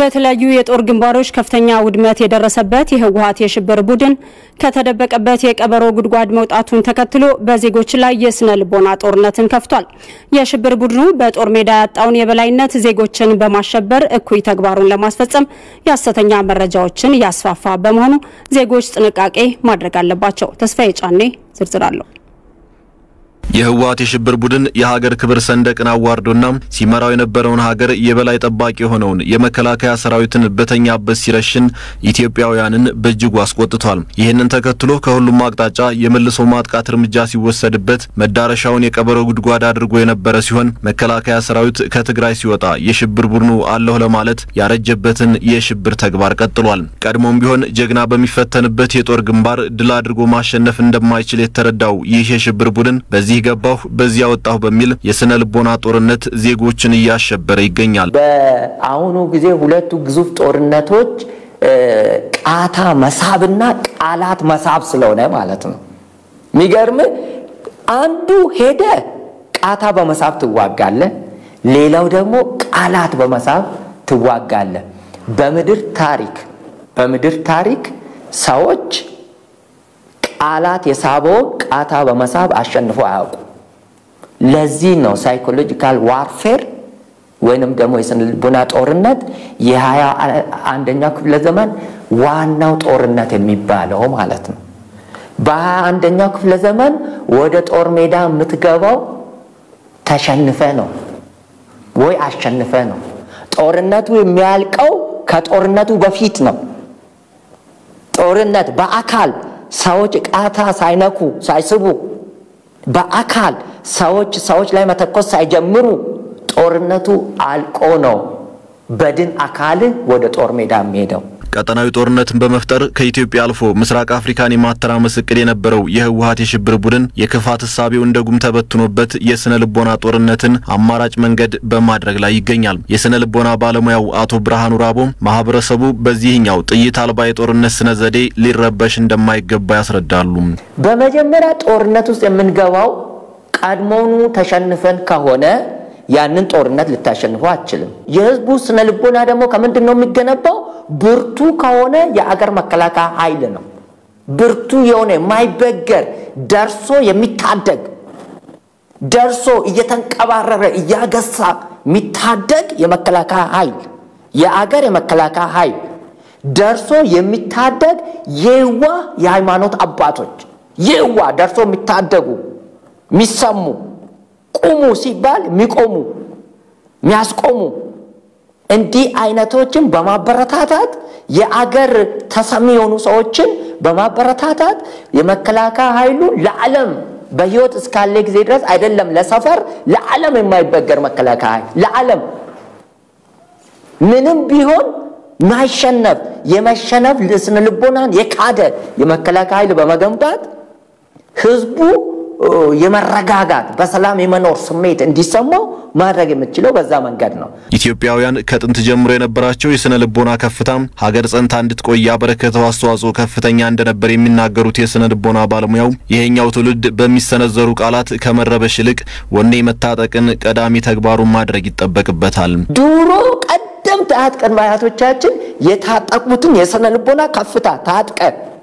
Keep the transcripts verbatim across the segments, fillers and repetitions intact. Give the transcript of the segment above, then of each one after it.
በተለያዩ የጦር ግንባሮች ከፍተኛ ውድመት የደረሰበት የህወሓት የሽብር ቡድን ከተደበቀበት የቀበሮ ጉድጓድ መውጣቱን ተከትሎ በዜጎች ላይ የስነ ልቦና ጦርነትን ከፍቷል። የሽብር ቡድኑ በጦር ሜዳ ያጣውን የበላይነት ዜጎችን በማሸበር እኩይ ተግባሩን ለማስፈጸም ያሰተኛ መረጃዎችን ያስፋፋ በመሆኑ ዜጎች ጥንቃቄ ማድረግ አለባቸው። ተስፋዬ ጫኔ ዝርዝር አለው። የህወሓት የሽብር ቡድን የሀገር ክብር ሰንደቅን አዋርዶና ሲመራው የነበረውን ሀገር የበላይ ጠባቂ ሆነውን የመከላከያ ሰራዊትን በተኛበት ሲረሽን ኢትዮጵያውያንን በእጅጉ አስቆጥቷል። ይህንን ተከትሎ ከሁሉም አቅጣጫ የመልሶ ማጥቃት እርምጃ ሲወሰድበት መዳረሻውን የቀበሮ ጉድጓድ አድርጎ የነበረ ሲሆን መከላከያ ሰራዊት ከትግራይ ሲወጣ የሽብር ቡድኑ አለሁ ለማለት ያረጀበትን የሽብር ተግባር ቀጥሏል። ቀድሞም ቢሆን ጀግና በሚፈተንበት የጦር ግንባር ድል አድርጎ ማሸነፍ እንደማይችል የተረዳው ይህ የሽብር ቡድን በዚህ ገባው በዚያ ወጣው በሚል የስነ ልቦና ጦርነት ዜጎችን ያሸበረ ይገኛል። በአሁኑ ጊዜ ሁለቱ ግዙፍ ጦርነቶች ቃታ መሳብና ቃላት መሳብ ስለሆነ ማለት ነው። ሚገርም አንዱ ሄደ ቃታ በመሳብ ትዋጋለ፣ ሌላው ደግሞ ቃላት በመሳብ ትዋጋለ። በመድር ታሪክ በመድር ታሪክ ሰዎች ቃላት የሳበው ቃታ በመሳብ አሸንፎ አያውቁ። ለዚህ ነው ሳይኮሎጂካል ዋርፌር ወይንም ደግሞ የስነ ልቦና ጦርነት የሃያ አንደኛው ክፍለ ዘመን ዋናው ጦርነት የሚባለው ማለት ነው። በሃያ አንደኛው ክፍለ ዘመን ወደ ጦር ሜዳ የምትገባው ተሸንፈ ነው ወይ አሸንፈ ነው። ጦርነቱ የሚያልቀው ከጦርነቱ በፊት ነው። ጦርነት በአካል ሰዎች ቃታ ሳይነኩ ሳይስቡ በአካል ሰዎች ሰዎች ላይ መተኮስ ሳይጀምሩ ጦርነቱ አልቆ ነው በድን አካል ወደ ጦር ሜዳ የሚሄደው። ቀጠናዊ ጦርነትን በመፍጠር ከኢትዮጵያ አልፎ ምስራቅ አፍሪካን የማተራመስ እቅድ የነበረው የህወሓት የሽብር ቡድን የክፋት ሐሳቤው እንደጉም ተበትኖበት የስነ ልቦና ጦርነትን አማራጭ መንገድ በማድረግ ላይ ይገኛል። የስነ ልቦና ባለሙያው አቶ ብርሃኑ ራቦ ማህበረሰቡ በዚህኛው ጥይት አልባ የጦርነት ስነ ዘዴ ሊረበሽ እንደማይገባ ያስረዳሉ። በመጀመሪያ ጦርነት ውስጥ የምንገባው ቀድሞውኑ ተሸንፈን ከሆነ ያንን ጦርነት ልታሸንፈው አትችልም። የህዝቡ ስነ ልቦና ደግሞ ከምንድነው የሚገነባው? ብርቱ ከሆነ የአገር መከላከያ ኃይል ነው። ብርቱ የሆነ ማይበገር ደርሶ የሚታደግ ደርሶ እየተንቀባረረ እያገሳ የሚታደግ የመከላከያ ኃይል የአገር የመከላከያ ኃይል ደርሶ የሚታደግ የዋ የሃይማኖት አባቶች የዋ ደርሶ የሚታደጉ ሚሰሙ ቁሙ ሲባል ሚቆሙ ሚያስቆሙ እንዲህ አይነቶችን በማበረታታት የአገር ተሰሚ የሆኑ ሰዎችን በማበረታታት የመከላከያ ኃይሉ ለዓለም በህይወት እስካለ ጊዜ ድረስ አይደለም ለሰፈር ለዓለም የማይበገር መከላከያ ኃይል ለዓለም ምንም ቢሆን ማይሸነፍ የመሸነፍ ስነ ልቦናን የካደ የመከላከያ ኃይል በመገንባት ህዝቡ የመረጋጋት በሰላም የመኖር ስሜት እንዲሰማው ማድረግ የምትችለው በዛ መንገድ ነው። ኢትዮጵያውያን ከጥንት ጀምሮ የነበራቸው የስነ ልቦና ከፍታም ሀገር ጸንታ እንድትቆይ ያበረከተው አስተዋጽኦ ከፍተኛ እንደነበር የሚናገሩት የስነ ልቦና ባለሙያው ይሄኛው ትውልድ በሚሰነዘሩ ቃላት ከመረበሽ ይልቅ ወኔ መታጠቅን ቀዳሚ ተግባሩን ማድረግ ይጠበቅበታል። ድሮ ቀደምት አያት ቅድመ አያቶቻችን የታጠቁትን የስነ ልቦና ከፍታ ታጥቀ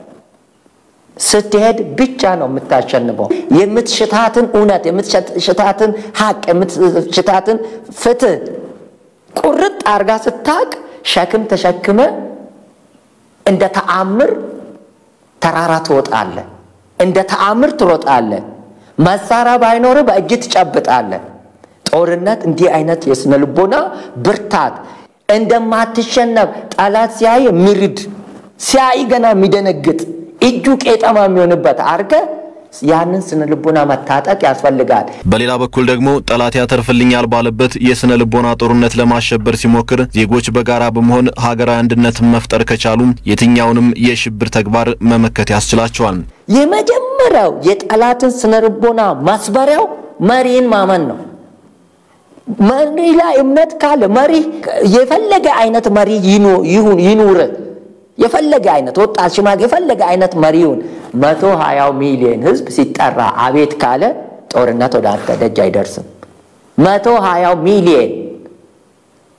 ስትሄድ ብቻ ነው የምታሸንፈው። የምትሽታትን ኡነት የምትሽታትን ሐቅ የምትሽታትን ፍትህ ቁርጥ አርጋ ስታቅ ሸክም ተሸክመ እንደ ተአምር ተራራ ትወጣለ፣ እንደ ተአምር ትሮጣለ። መሳሪያ ባይኖር በእጅ ትጨብጣለ። ጦርነት እንዲህ አይነት የስነ ልቦና ብርታት እንደማትሸነፍ ጠላት ሲያይ ሚርድ ሲያይ ገና የሚደነግጥ እጁ ቄጠማ የሚሆንበት አርገ ያንን ስነ ልቦና መታጠቅ ያስፈልጋል። በሌላ በኩል ደግሞ ጠላት ያተርፍልኛል ባለበት የስነ ልቦና ጦርነት ለማሸበር ሲሞክር ዜጎች በጋራ በመሆን ሀገራዊ አንድነትን መፍጠር ከቻሉ የትኛውንም የሽብር ተግባር መመከት ያስችላቸዋል። የመጀመሪያው የጠላትን ስነ ልቦና ማስበሪያው መሪን ማመን ነው። መሪ ላይ እምነት ካለ መሪ የፈለገ አይነት መሪ ይሁን ይኑር የፈለገ አይነት ወጣት ሽማግ የፈለገ አይነት መሪውን መቶ ሃያ ሚሊዮን ህዝብ ሲጠራ አቤት ካለ ጦርነት ወደ አንተ ደጅ አይደርስም። መቶ ሃያ ሚሊዮን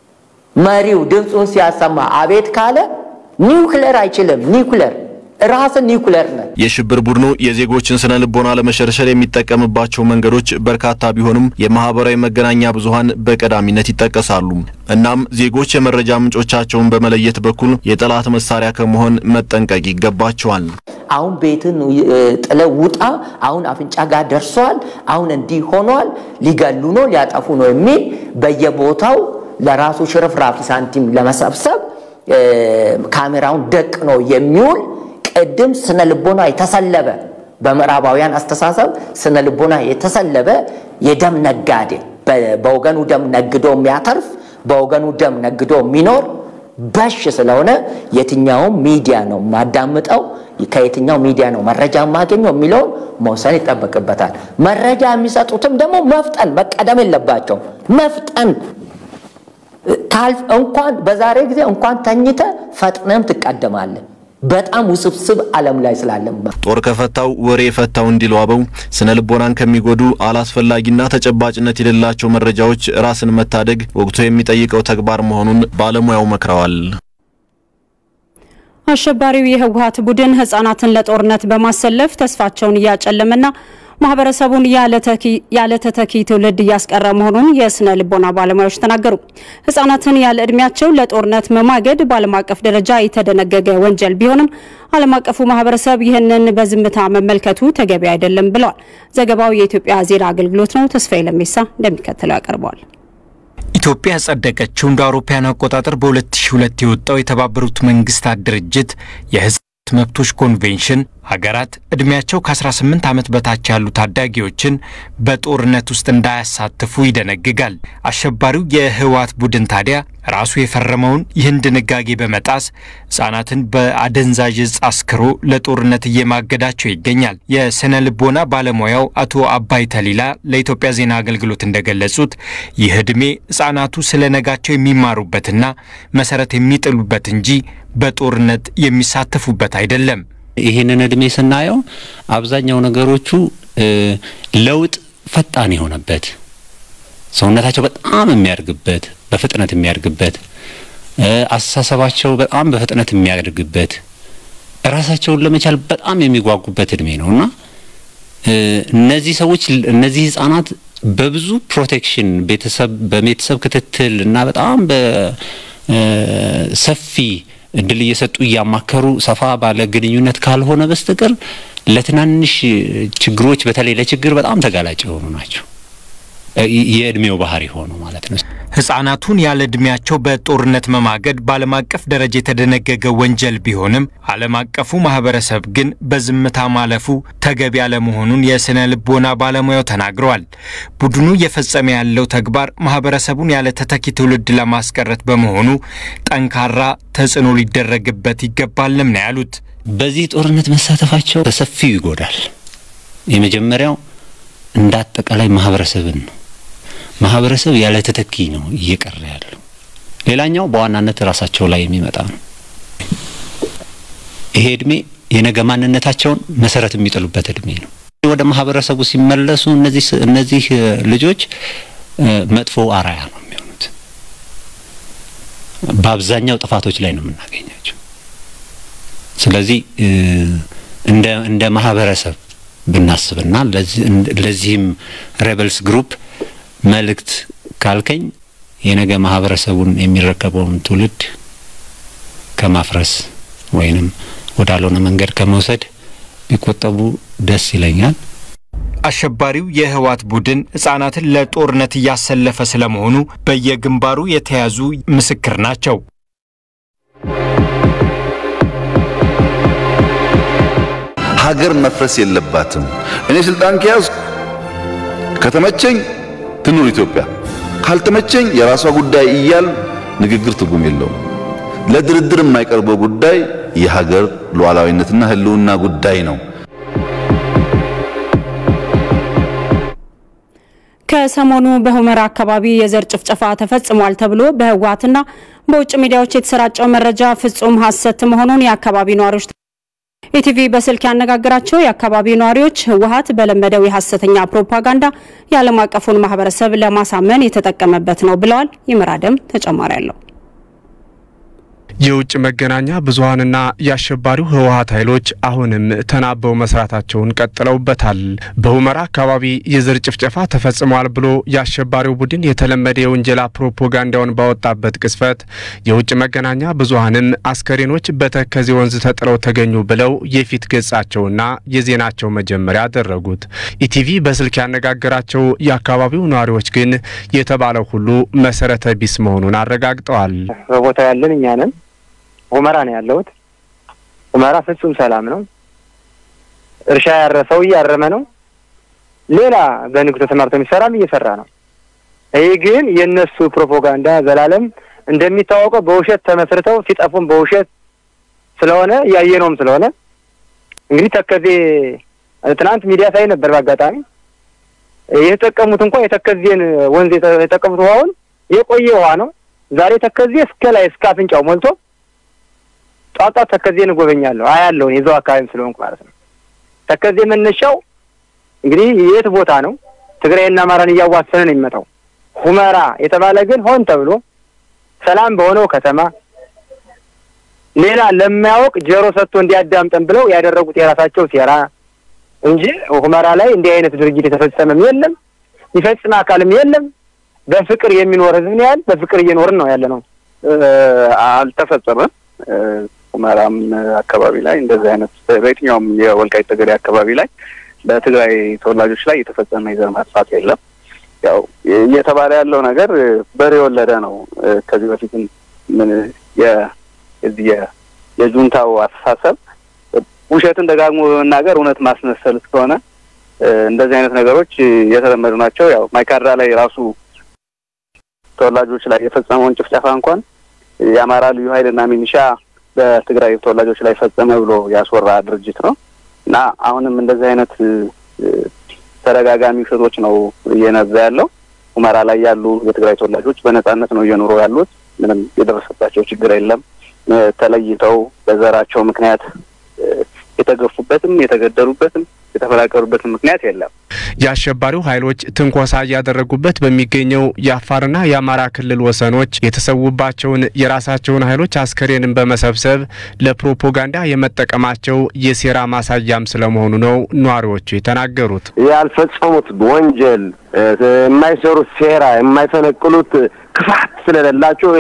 መሪው ድምጹን ሲያሰማ አቤት ካለ ኒውክሌር አይችልም ኒውክሌር ራስ ኒውክሌር ነው የሽብር ቡድኑ የዜጎችን ስነ ልቦና ለመሸርሸር የሚጠቀምባቸው መንገዶች በርካታ ቢሆኑም የማህበራዊ መገናኛ ብዙሃን በቀዳሚነት ይጠቀሳሉ እናም ዜጎች የመረጃ ምንጮቻቸውን በመለየት በኩል የጠላት መሳሪያ ከመሆን መጠንቀቅ ይገባቸዋል አሁን ቤትን ጥለው ውጣ አሁን አፍንጫ ጋር ደርሷል አሁን እንዲህ ሆኗል ሊገሉ ነው ሊያጠፉ ነው የሚል በየቦታው ለራሱ ሽርፍራፊ ሳንቲም ለመሰብሰብ ካሜራውን ደቅ ነው የሚውል ቀደም ስነ ልቦና የተሰለበ በመራባውያን አስተሳሰብ ስነ ልቦና የተሰለበ የደም ነጋዴ በወገኑ ደም ነግዶ የሚያተርፍ በወገኑ ደም ነግዶ የሚኖር ባሽ ስለሆነ የትኛው ሚዲያ ነው ማዳምጠው ከየትኛው ሚዲያ ነው መረጃ ማገኘው የሚለው መውሰን ይተበከበታል መረጃ የሚሰጡትም ደግሞ መፍጠን መቀደም የለባቸው መፍጠን ታልፍ እንኳን በዛሬ ጊዜ እንኳን ተኝተ ፈጥነም ተቀደማለ በጣም ውስብስብ ዓለም ላይ ስላለም ጦር ከፈታው ወሬ ፈታው እንዲሉ አበው ስነ ልቦናን ከሚጎዱ አላስፈላጊና ተጨባጭነት የሌላቸው መረጃዎች ራስን መታደግ ወቅቱ የሚጠይቀው ተግባር መሆኑን ባለሙያው መክረዋል አሸባሪው የህወሓት ቡድን ህፃናትን ለጦርነት በማሰለፍ ተስፋቸውን ያጨለመና ማህበረሰቡን ያለ ተተኪ ትውልድ ያስቀረ መሆኑን የስነ ልቦና ባለሙያዎች ተናገሩ ህፃናትን ያለ እድሜያቸው ለጦርነት መማገድ በዓለም አቀፍ ደረጃ የተደነገገ ወንጀል ቢሆንም ዓለም አቀፉ ማህበረሰብ ይህንን በዝምታ መመልከቱ ተገቢ አይደለም ብለዋል ዘገባው የኢትዮጵያ ዜና አገልግሎት ነው ተስፋዬ ለሜሳ እንደሚከተለው ያቀርባል ኢትዮጵያ ጸደቀችው እንደ አውሮፓውያን አቆጣጠር በ2002 የወጣው የተባበሩት መንግስታት ድርጅት የህፃናት መብቶች ኮንቬንሽን ሀገራት እድሜያቸው ከ18 ዓመት በታች ያሉ ታዳጊዎችን በጦርነት ውስጥ እንዳያሳትፉ ይደነግጋል አሸባሪው የህወሓት ቡድን ታዲያ ራሱ የፈረመውን ይህን ድንጋጌ በመጣስ ህፃናትን በአደንዛዥ ዕፅ አስክሮ ለጦርነት እየማገዳቸው ይገኛል የስነ ልቦና ባለሙያው አቶ አባይ ተሊላ ለኢትዮጵያ ዜና አገልግሎት እንደገለጹት ይህ እድሜ ህፃናቱ ስለነጋቸው የሚማሩበትና መሰረት የሚጥሉበት እንጂ በጦርነት የሚሳተፉበት አይደለም ይሄንን እድሜ ስናየው አብዛኛው ነገሮቹ ለውጥ ፈጣን የሆነበት ሰውነታቸው በጣም የሚያርግበት በፍጥነት የሚያርግበት አስተሳሰባቸው በጣም በፍጥነት የሚያርግበት ራሳቸውን ለመቻል በጣም የሚጓጉበት እድሜ ነውና እነዚህ ሰዎች እነዚህ ህፃናት በብዙ ፕሮቴክሽን ቤተሰብ በቤተሰብ ክትትል እና በጣም በሰፊ እድል እየሰጡ ያማከሩ ሰፋ ባለ ግንኙነት ካልሆነ በስተቀር ለትናንሽ ችግሮች በተለይ ለችግር በጣም ተጋላጭ ሆኑ ናቸው የእድሜው ባህሪ ሆኖ ማለት ነው ህፃናቱን ያለ እድሜያቸው በጦርነት መማገድ በዓለም አቀፍ ደረጃ የተደነገገ ወንጀል ቢሆንም ዓለም አቀፉ ማህበረሰብ ግን በዝምታ ማለፉ ተገቢ ያለመሆኑን የስነ ልቦና ባለሙያው ተናግረዋል ቡድኑ የፈጸመ ያለው ተግባር ማህበረሰቡን ያለ ተተኪ ትውልድ ለማስቀረት በመሆኑ ጠንካራ ተጽዕኖ ሊደረግበት ይገባልም ነው ያሉት በዚህ ጦርነት መሳተፋቸው በሰፊው ይጎዳል የመጀመሪያው እንዳጠቃላይ ማህበረሰብን ነው ማህበረሰብ ያለ ተተኪ ነው እየቀረ ያለው ሌላኛው በዋናነት ራሳቸው ላይ የሚመጣ ነው ይሄ እድሜ የነገ ማንነታቸውን መሰረት የሚጥሉበት እድሜ ነው ወደ ማህበረሰቡ ሲመለሱ እነዚህ እነዚህ ልጆች መጥፎ አራያ ነው የሚሆኑት በአብዛኛው ጥፋቶች ላይ ነው የምናገኛቸው ስለዚህ እንደ እንደ ማህበረሰብ ብናስብና ለዚህም ሬበልስ ግሩፕ መልእክት ካልከኝ የነገ ማህበረሰቡን የሚረከበውን ትውልድ ከማፍረስ ወይንም ወዳልሆነ መንገድ ከመውሰድ ቢቆጠቡ ደስ ይለኛል አሸባሪው የህወሓት ቡድን ህፃናትን ለጦርነት ያሰለፈ ስለመሆኑ በየግንባሩ የተያዙ ምስክር ናቸው ሀገር መፍረስ የለባትም እኔ ስልጣን ከያዝኩ ከተመቸኝ ትኑር ኢትዮጵያ ካልተመቸኝ የራሷ ጉዳይ ይያል ንግግር ትርጉም የለውም ለድርድር የማይቀርበው ጉዳይ የሀገር ሉዓላዊነትና ህልውና ጉዳይ ነው ከሰሞኑ በሁመራ አካባቢ የዘር ጭፍጨፋ ተፈጽሟል ተብሎ በህወሓትና በውጭ ሚዲያዎች የተሰራጨው መረጃ ፍጹም ሐሰት መሆኑን የአካባቢው ነዋሪዎች ኢቲቪ በስልክ ያነጋግራቸው የአካባቢው ነዋሪዎች ህወሓት በለመደው የሐሰተኛ ፕሮፓጋንዳ የዓለም አቀፉን ማህበረሰብ ለማሳመን የተጠቀመበት ነው ብለዋል ይመራደም ተጨማሪ ያለው የውጭ መገናኛ ብዙሃንና ያሸባሪው ህወሓት ኃይሎች አሁንም ተናበው መስራታቸውን ቀጥለውበታል። በሁመራ አካባቢ የዘር ጭፍጨፋ ተፈጽሟል ብሎ ያሸባሪው ቡድን የተለመደ የወንጀላ ፕሮፓጋንዳውን ባወጣበት ቅስፈት የውጭ መገናኛ ብዙሃንም አስከሬኖች በተከዜ ወንዝ ተጥለው ተገኙ ብለው የፊት ገጻቸውና የዜናቸው መጀመሪያ አደረጉት። ኢቲቪ በስልክ ያነጋገራቸው የአካባቢው ነዋሪዎች ግን የተባለው ሁሉ መሰረተ ቢስ መሆኑን አረጋግጠዋል። በቦታ ያለን እኛ ነን። ሁመራ ነው ያለውት። ሁመራ ፍጹም ሰላም ነው። እርሻ ያረሰው ያረመ ነው። ሌላ በንግዱ ተማርቶ የሚሰራም እየሰራ ነው። ይሄ ግን የነሱ ፕሮፓጋንዳ ዘላለም እንደሚታወቀው በውሸት ተመስርተው ሲጠፉም በውሸት ስለሆነ ያየነውም ስለሆነ እንግዲህ ተከዜ ትናንት ሚዲያ ሳይ ነበር ባጋጣሚ የተጠቀሙት እንኳን የተከዜን ወንዝ የተጠቀሙት ውሃውን የቆየ ውሃ ነው። ዛሬ ተከዜ እስከ ላይ እስከ አፍንጫው ሞልቶ ጣጣ ተከዜን ጎበኛለሁ አያለው የዛው አካባቢ ስለሆንኩ ማለት ነው። ተከዜ መነሻው እንግዲህ የት ቦታ ነው? ትግራይና አማራን እያዋሰነ ነው የሚመጣው። ሁመራ የተባለ ግን ሆን ተብሎ ሰላም በሆነው ከተማ ሌላ ለማያውቅ ጀሮ ሰጥቶ እንዲያዳምጠን ብለው ያደረጉት የራሳቸው ሴራ እንጂ ሁመራ ላይ እንዲህ አይነት ድርጊት የተፈጸመም የለም፣ ይፈጽም አካልም የለም። በፍቅር የሚኖር ህዝብ ነው ያለ። በፍቅር እየኖርን ነው ያለነው። አልተፈጸመም። ሁመራም አካባቢ ላይ እንደዚህ አይነት በየትኛውም የወልቃይት ጠገዴ አካባቢ ላይ በትግራይ ተወላጆች ላይ የተፈጸመ የዘር ማጥፋት የለም። ያው እየተባለ ያለው ነገር በሬ ወለደ ነው። ከዚህ በፊትም ምን የዚህ የጁንታው አስተሳሰብ ውሸትን ደጋግሞ መናገር እውነት ማስመሰል ስለሆነ እንደዚህ አይነት ነገሮች የተለመዱ ናቸው። ያው ማይካድራ ላይ ራሱ ተወላጆች ላይ የፈጸመውን ጭፍጨፋ እንኳን የአማራ ልዩ ኃይልና ሚኒሻ በትግራይ ተወላጆች ላይ ፈጸመ ብሎ ያስወራ ድርጅት ነው እና አሁንም እንደዚህ አይነት ተደጋጋሚ ውሸቶች ነው እየነዛ ያለው። ሁመራ ላይ ያሉ የትግራይ ተወላጆች በነጻነት ነው እየኖሩ ያሉት። ምንም የደረሰባቸው ችግር የለም። ተለይተው በዘራቸው ምክንያት የተገፉበትም የተገደሉበትም የተፈላቀሩበትም ምክንያት የለም። የአሸባሪው ኃይሎች ትንኮሳ ያደረጉበት በሚገኘው የአፋርና የአማራ ክልል ወሰኖች የተሰውባቸውን የራሳቸውን ኃይሎች አስከሬንን በመሰብሰብ ለፕሮፓጋንዳ የመጠቀማቸው የሴራ ማሳያም ስለመሆኑ ነው ነዋሪዎቹ የተናገሩት። ያልፈጸሙት ወንጀል የማይሰሩት ሴራ የማይፈነቅሉት ክፋት ስለሌላቸው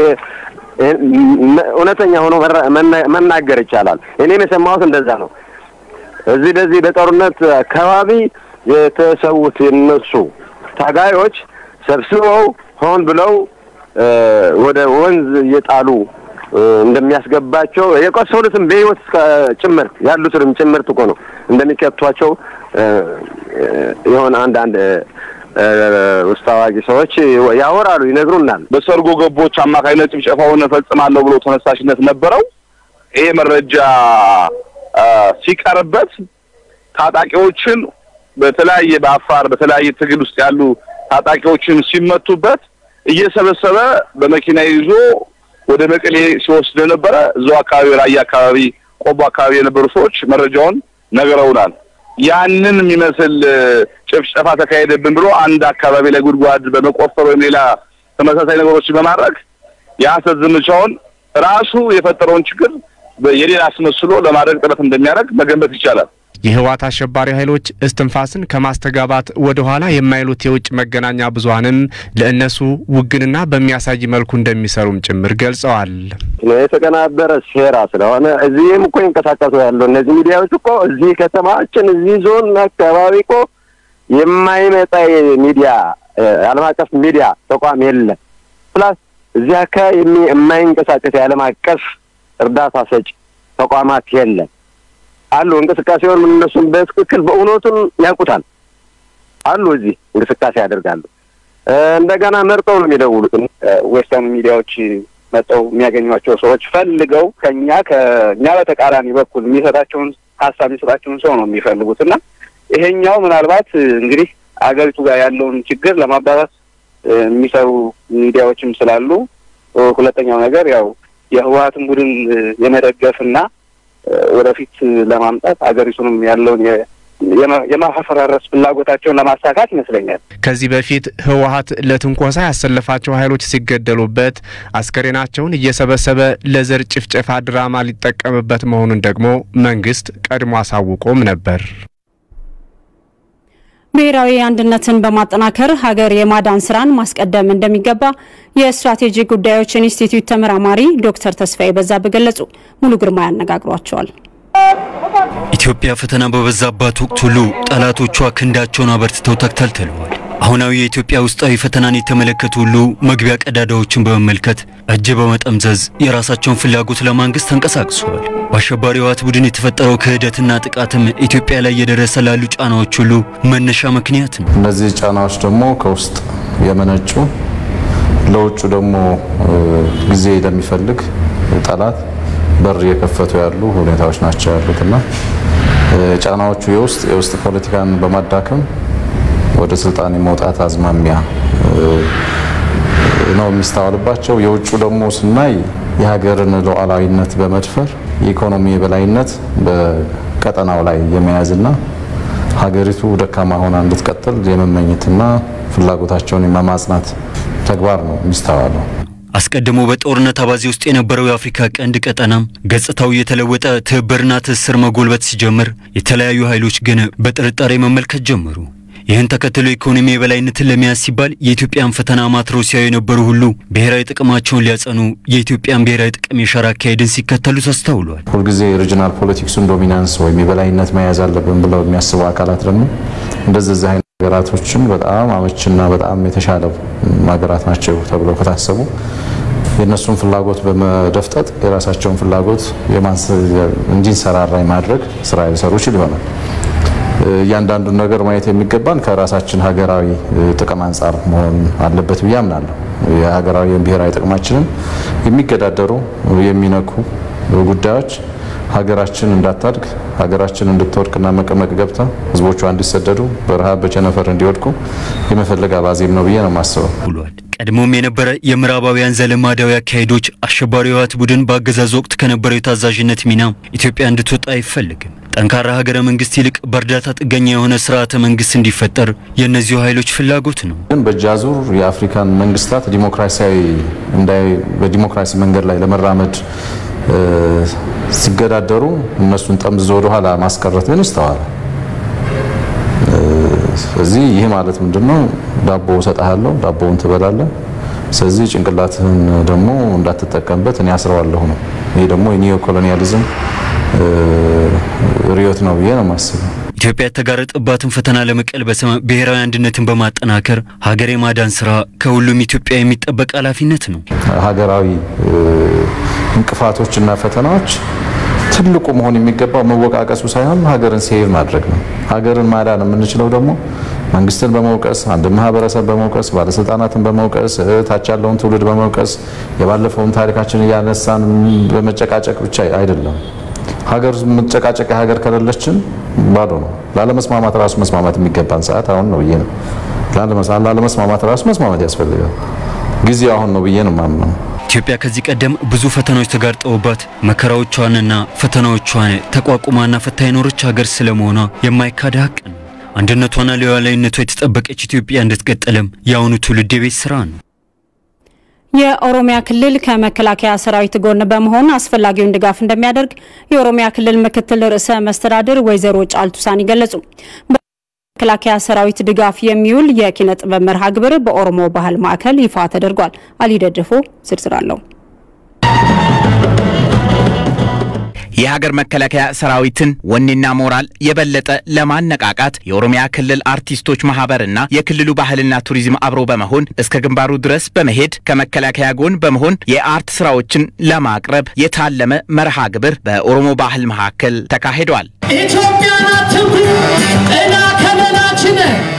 እውነተኛ ሆኖ መናገር ይቻላል። እኔም የሰማሁት እንደዛ ነው። እዚህ በዚህ በጦርነት አካባቢ የተሰውት የነሱ ታጋዮች ሰብስበው ሆን ብለው ወደ ወንዝ እየጣሉ እንደሚያስገባቸው የቆሰሉትም በህይወት ጭምር ያሉትም ጭምር እኮ ነው እንደሚከቷቸው የሆነ አንድ አንድ ውስጣዋቂ ሰዎች ያወራሉ ይነግሩናል። በሰርጎ ገቦች አማካይነት ጭፍጨፋውን ፈጽማለሁ ብሎ ተነሳሽነት ነበረው። ይሄ መረጃ ሲቀርበት ታጣቂዎችን በተለያየ በአፋር በተለያየ ትግል ውስጥ ያሉ ታጣቂዎችን ሲመቱበት እየሰበሰበ በመኪና ይዞ ወደ መቀሌ ሲወስድ ነበር። እዛው አካባቢ ራያ አካባቢ ቆቦ አካባቢ የነበሩ ሰዎች መረጃውን ነገረውናል። ያንን የሚመስል ጭፍጨፋ ተካሄደብን ብሎ አንድ አካባቢ ላይ ጉድጓድ በመቆፈር ወይም ሌላ ተመሳሳይ ነገሮችን በማድረግ የሐሰት ዘመቻውን ራሱ የፈጠረውን ችግር የሌላ አስመስሎ ለማድረግ ጥረት እንደሚያደርግ መገንበት ይቻላል። የህወሓት አሸባሪ ኃይሎች እስትንፋስን ከማስተጋባት ወደ ኋላ የማይሉት የውጭ መገናኛ ብዙሃንም ለእነሱ ውግንና በሚያሳይ መልኩ እንደሚሰሩም ጭምር ገልጸዋል። የተቀናበረ ሴራ ስለሆነ እዚህም እኮ ይንቀሳቀሱ ያለው እነዚህ ሚዲያዎች እኮ እዚህ ከተማችን እዚህ ዞን አካባቢ እኮ የማይመጣ ሚዲያ ዓለም አቀፍ ሚዲያ ተቋም የለም። ፕላስ እዚህ አካባቢ የማይንቀሳቀስ የዓለም አቀፍ እርዳታ ሰጪ ተቋማት የለም። አሉ እንቅስቃሴውን እነሱም በትክክል በእውነቱን ያውቁታል አሉ እዚህ እንቅስቃሴ ያደርጋሉ። እንደገና መርጠው ነው የሚደውሉት። ዌስተርን ሚዲያዎች መጣው የሚያገኙዋቸው ሰዎች ፈልገው ከኛ ከኛ በተቃራኒ በኩል የሚሰጣቸውን ሐሳብ የሚሰጣቸውን ሰው ነው የሚፈልጉትና ይሄኛው ምናልባት እንግዲህ አገሪቱ ጋር ያለውን ችግር ለማባባስ የሚሰሩ ሚዲያዎችም ስላሉ፣ ሁለተኛው ነገር ያው የህወሓትን ቡድን የመደገፍና ወደፊት ለማምጣት አገሪቱንም ያለውን የማፈራረስ ፍላጎታቸውን ለማሳካት ይመስለኛል። ከዚህ በፊት ህወሓት ለትንኮሳ ያሰለፋቸው ኃይሎች ሲገደሉበት አስከሬናቸውን እየሰበሰበ ለዘር ጭፍጨፋ ድራማ ሊጠቀምበት መሆኑን ደግሞ መንግስት ቀድሞ አሳውቆም ነበር። ብሔራዊ አንድነትን በማጠናከር ሀገር የማዳን ስራን ማስቀደም እንደሚገባ የስትራቴጂ ጉዳዮች ኢንስቲትዩት ተመራማሪ ዶክተር ተስፋዬ በዛብህ ገለጹ። ሙሉ ግርማ ያነጋግሯቸዋል። ኢትዮጵያ ፈተና በበዛባት ወቅት ሁሉ ጠላቶቿ ክንዳቸውን አበርትተው ተከታትለዋል። አሁናዊ የኢትዮጵያ ውስጣዊ ፈተናን የተመለከቱ ሁሉ መግቢያ ቀዳዳዎችን በመመልከት እጅ በመጠምዘዝ የራሳቸውን ፍላጎት ለማንገስ ተንቀሳቅሰዋል። በአሸባሪው ህወሓት ቡድን የተፈጠረው ክህደትና ጥቃትም ኢትዮጵያ ላይ የደረሰ ላሉ ጫናዎች ሁሉ መነሻ ምክንያት ነው። እነዚህ ጫናዎች ደግሞ ከውስጥ የመነጩ ለውጭ ደግሞ ጊዜ እንደሚፈልግ ጠላት በር የከፈቱ ያሉ ሁኔታዎች ናቸው ያሉትና ጫናዎቹ የውስጥ የውስጥ ፖለቲካን በማዳከም ወደ ስልጣን የመውጣት አዝማሚያ ነው የሚስተዋልባቸው። የውጭ ደግሞ ስናይ የሀገርን ሉዓላዊነት በመድፈር የኢኮኖሚ የበላይነት በቀጠናው ላይ የመያዝና ሀገሪቱ ደካማ ሆና እንድትቀጥል የመመኘትና ፍላጎታቸውን የማማጽናት ተግባር ነው የሚስተዋለው። አስቀድሞ በጦርነት አባዜ ውስጥ የነበረው የአፍሪካ ቀንድ ቀጠናም ገጽታው የተለወጠ ትብብርና ትስስር መጎልበት ሲጀምር የተለያዩ ኃይሎች ግን በጥርጣሬ መመልከት ጀመሩ። ይህን ተከትሎ ኢኮኖሚ የበላይነትን ለመያዝ ሲባል የኢትዮጵያን ፈተና ማትሮሲያው የነበሩ ሁሉ ብሔራዊ ጥቅማቸውን ሊያጸኑ የኢትዮጵያን ብሔራዊ ጥቅም የሻራ አካሄድን ሲከተሉ ተስተውሏል። ሁልጊዜ ሪጂናል ፖለቲክሱን ዶሚናንስ ወይም የበላይነት መያዝ አለብን ብለው የሚያስቡ አካላት ደግሞ እንደዚህ አይነት ሀገራቶችን በጣም አመችና በጣም የተሻለ ሀገራት ናቸው ተብለው ከታሰቡ የነሱን ፍላጎት በመደፍጠጥ የራሳቸውን ፍላጎት የማንስ እንዲንሰራራ ማድረግ ስራ ይሰሩ ይችላል። ያንዳንዱ ነገር ማየት የሚገባን ከራሳችን ሀገራዊ ጥቅም አንፃር መሆን አለበት ብዬ አምናለሁ። የሀገራዊ የብሔራዊ ጥቅማችንን የሚገዳደሩ የሚነኩ ጉዳዮች ሀገራችን እንዳታድግ ሀገራችን እንድትወድቅና መቀመቅ ገብታ ህዝቦቿ እንዲሰደዱ በረሃብ በቸነፈር እንዲወድቁ የመፈለግ አባዜም ነው ብዬ ነው ማስበው። ቀድሞም የነበረ የምዕራባውያን ዘለማዳዊ አካሄዶች አሸባሪው ህወሓት ቡድን በአገዛዝ ወቅት ከነበረው የታዛዥነት ሚና ኢትዮጵያ እንድትወጣ አይፈልግም። ጠንካራ ሀገረ መንግስት ይልቅ በእርዳታ ጥገኛ የሆነ ስርዓተ መንግስት እንዲፈጠር የነዚሁ ኃይሎች ፍላጎት ነው። ግን በጃዙር የአፍሪካን መንግስታት ዲሞክራሲያዊ እንዳይ በዲሞክራሲ መንገድ ላይ ለመራመድ ሲገዳደሩ እነሱን ጠምዝዞ ወደ ኋላ ማስቀረት ግን ይስተዋላል። ስለዚህ ይሄ ማለት ምንድነው? ዳቦ ሰጣሃለሁ ዳቦውን ትበላለህ፣ ስለዚህ ጭንቅላትህን ደግሞ እንዳትጠቀምበት እኔ አስረዋለሁ ነው። ይሄ ደግሞ የኒዮ ኮሎኒያሊዝም ሪዮት ነው ብዬ ነው የማስበው። ኢትዮጵያ የተጋረጠባትን ፈተና ለመቀልበስ ብሔራዊ አንድነትን በማጠናከር ሀገር የማዳን ስራ ከሁሉም ኢትዮጵያ የሚጠበቅ ኃላፊነት ነው። ሀገራዊ እንቅፋቶችና ፈተናዎች ትልቁ መሆን የሚገባው መወቃቀሱ ሳይሆን ሀገርን ሴቭ ማድረግ ነው። ሀገርን ማዳን የምንችለው ደግሞ መንግስትን በመውቀስ አንድ ማህበረሰብ በመውቀስ ባለስልጣናትን በመውቀስ ታች ያለውን ትውልድ በመውቀስ የባለፈውን ታሪካችን ያነሳን በመጨቃጨቅ ብቻ አይደለም። ሀገር መጨቃጨቅ ሀገር ከሌለችን ባዶ ነው። ላለመስማማት ራሱ መስማማት የሚገባን ሰዓት አሁን ነው ብዬ ነው። ላለመስማማት ራሱ መስማማት ያስፈልጋል። ጊዜው አሁን ነው ብዬ ነው ማምነው። ኢትዮጵያ ከዚህ ቀደም ብዙ ፈተናዎች ተጋርጠውባት መከራዎቿንና ፈተናዎቿን ተቋቁማና ፈታ የኖረች ሀገር ስለመሆኗ የማይካድ ሀቅ ነው። አንድነቷና ሉዓላዊነቷ የተጠበቀች ኢትዮጵያ እንድትቀጥልም የአሁኑ ትውልድ የቤት ስራ ነው። የኦሮሚያ ክልል ከመከላከያ ሰራዊት ጎን በመሆን አስፈላጊውን ድጋፍ እንደሚያደርግ የኦሮሚያ ክልል ምክትል ርዕሰ መስተዳድር ወይዘሮ ጫልቱ ሳኒ ገለጹ። በመከላከያ ሰራዊት ድጋፍ የሚውል የኪነ ጥበብ መርሃ ግብር በኦሮሞ ባህል ማዕከል ይፋ ተደርጓል። አሊደድፎ ዝርዝር አለው። የሀገር መከላከያ ሰራዊትን ወኔና ሞራል የበለጠ ለማነቃቃት የኦሮሚያ ክልል አርቲስቶች ማህበርና የክልሉ ባህልና ቱሪዝም አብሮ በመሆን እስከ ግንባሩ ድረስ በመሄድ ከመከላከያ ጎን በመሆን የአርት ስራዎችን ለማቅረብ የታለመ መርሃ ግብር በኦሮሞ ባህል ማዕከል ተካሂዷል። ኢትዮጵያና ትንኩ እና ከመናችን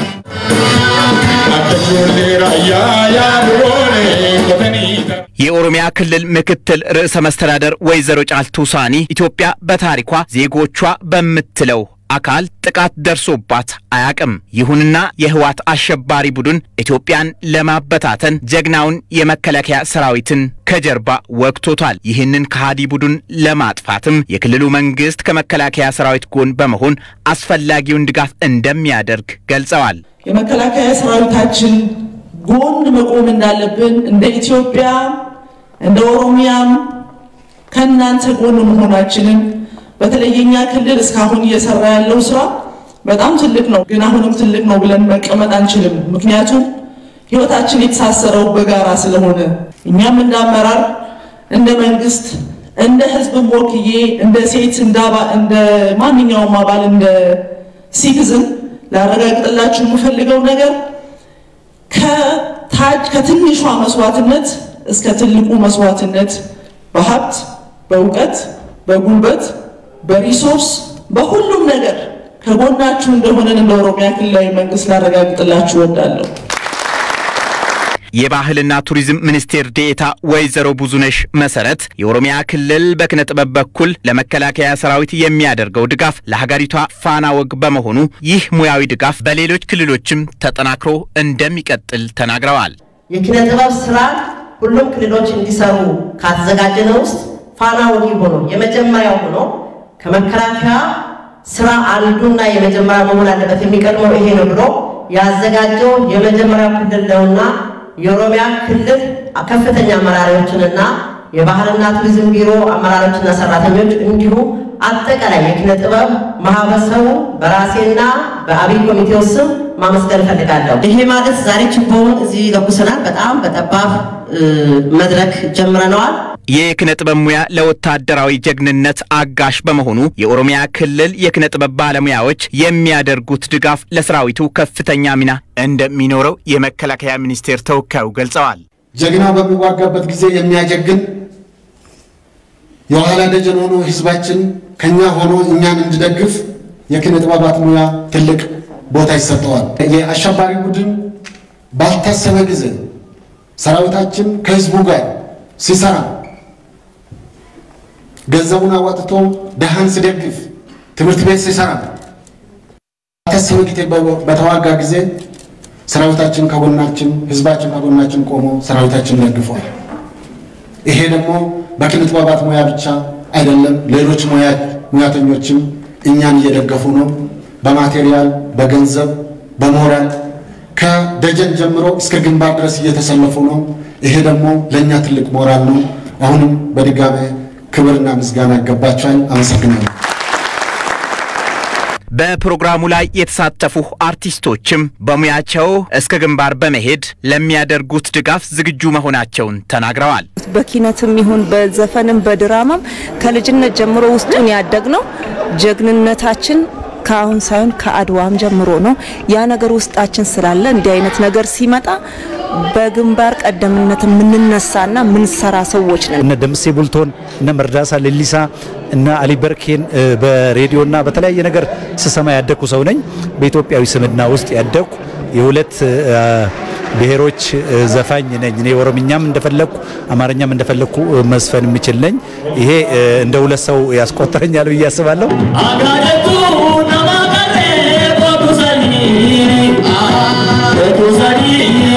የኦሮሚያ ክልል ምክትል ርዕሰ መስተዳድር ወይዘሮ ጫልቱ ሳኒ ኢትዮጵያ በታሪኳ ዜጎቿ በምትለው አካል ጥቃት ደርሶባት አያቅም። ይሁንና የህወሓት አሸባሪ ቡድን ኢትዮጵያን ለማበታተን ጀግናውን የመከላከያ ሰራዊትን ከጀርባ ወቅቶታል። ይህንን ከሃዲ ቡድን ለማጥፋትም የክልሉ መንግስት ከመከላከያ ሰራዊት ጎን በመሆን አስፈላጊውን ድጋፍ እንደሚያደርግ ገልጸዋል። የመከላከያ ሰራዊታችን ጎን መቆም እንዳለብን እንደ ኢትዮጵያ እንደ ኦሮሚያም ከናንተ ጎን መሆናችንን በተለየኛ ክልል እስካሁን እየሰራ ያለው ስራ በጣም ትልቅ ነው ግን አሁንም ትልቅ ነው ብለን መቀመጥ አንችልም ምክንያቱም ህይወታችን የተሳሰረው በጋራ ስለሆነ እኛም እንዳመራር እንደ መንግስት እንደ ህዝብ ወክዬ እንደ ሴት እንዳባ እንደ ማንኛውም አባል እንደ ሲቲዝን ላረጋግጥላችሁ የምፈልገው ነገር ከታጅ ከትንሿ መስዋዕትነት እስከ ትልቁ መስዋዕትነት በሀብት በእውቀት በጉልበት በሪሶርስ በሁሉም ነገር ከጎናችሁ እንደሆነን እንደ ኦሮሚያ ክልላዊ መንግስት ላረጋግጥላችሁ ወዳለሁ። የባህልና ቱሪዝም ሚኒስቴር ዴኤታ ወይዘሮ ብዙነሽ መሰረት የኦሮሚያ ክልል በክነ ጥበብ በኩል ለመከላከያ ሰራዊት የሚያደርገው ድጋፍ ለሀገሪቷ ፋና ወግ በመሆኑ ይህ ሙያዊ ድጋፍ በሌሎች ክልሎችም ተጠናክሮ እንደሚቀጥል ተናግረዋል። የክነ ጥበብ ስራ ሁሉም ክልሎች እንዲሰሩ ካዘጋጀነው ውስጥ ፋና ወጊ ሆኖ የመጀመሪያው ሆኖ ከመከላከያ ስራ አንዱና የመጀመሪያው መሆን አለበት የሚቀድመው ይሄ ነው ብሎ ያዘጋጀው የመጀመሪያው ክልል ነውና የኦሮሚያ ክልል ከፍተኛ አመራሮችንና የባህልና ቱሪዝም ቢሮ አመራሮችና ሰራተኞች እንዲሁ አጠቃላይ የኪነ ጥበብ ማህበረሰቡ በራሴና በአብይ ኮሚቴው ስም ማመስገን ፈልጋለሁ። ይሄ ማለት ዛሬ ችቦውን እዚህ ለቁሰናል በጣም በጠባብ መድረክ ጀምረናል። የኪነ ጥበብ ሙያ ለወታደራዊ ጀግንነት አጋሽ በመሆኑ የኦሮሚያ ክልል የኪነ ጥበብ ባለሙያዎች የሚያደርጉት ድጋፍ ለሰራዊቱ ከፍተኛ ሚና እንደሚኖረው የመከላከያ ሚኒስቴር ተወካዩ ገልጸዋል። ጀግናው በሚዋጋበት ጊዜ የሚያጀግን የኋላ ደጀን ሆኖ ህዝባችን ከኛ ሆኖ እኛን እንዲደግፍ የኪነ ጥበባት ሙያ ትልቅ ቦታ ይሰጠዋል። የአሸባሪ ቡድን ባልታሰበ ጊዜ ሰራዊታችን ከህዝቡ ጋር ሲሰራ ገንዘቡን አዋጥቶ ደሃን ሲደግፍ ትምህርት ቤት ሲሰራ ባልታሰበ ጊዜ በተዋጋ ጊዜ ሰራዊታችን ከጎናችን ህዝባችን ከጎናችን ቆሞ ሰራዊታችን ደግፏል። ይሄ ደግሞ በኪነ ጥበባት ሙያ ብቻ አይደለም ሌሎች ሙያ ሙያተኞችም እኛን እየደገፉ ነው በማቴሪያል በገንዘብ በሞራል ከደጀን ጀምሮ እስከ ግንባር ድረስ እየተሰለፉ ነው። ይሄ ደግሞ ለኛ ትልቅ ሞራል ነው። አሁንም በድጋሜ ክብርና ምስጋና ይገባቸዋል። አመሰግናለሁ። በፕሮግራሙ ላይ የተሳተፉ አርቲስቶችም በሙያቸው እስከ ግንባር በመሄድ ለሚያደርጉት ድጋፍ ዝግጁ መሆናቸውን ተናግረዋል። በኪነትም ይሁን በዘፈንም በድራማም ከልጅነት ጀምሮ ውስጡን ያደግነው ጀግንነታችን ካሁን ሳይሆን ከአድዋም ጀምሮ ነው። ያ ነገር ውስጣችን ስላለ እንዲህ አይነት ነገር ሲመጣ በግንባር ቀደምነት ምንነሳና ምንሰራ ሰዎች ነን። እነ ደምሴ ቡልቶን እነ መርዳሳ ሌሊሳ እና አሊ በርኬን በሬዲዮና በተለያየ ነገር ስሰማ ያደኩ ሰው ነኝ። በኢትዮጵያዊ ስምና ውስጥ ያደኩ የሁለት ብሔሮች ዘፋኝ ነኝ። እኔ ኦሮምኛም እንደፈለኩ አማርኛም እንደፈለኩ መስፈን የምችል ነኝ። ይሄ እንደ ሁለት ሰው ያስቆጥረኛል ብዬ አስባለሁ። አጋደቱ ነማቀረ ቦቱሳኒ ቦቱሳኒ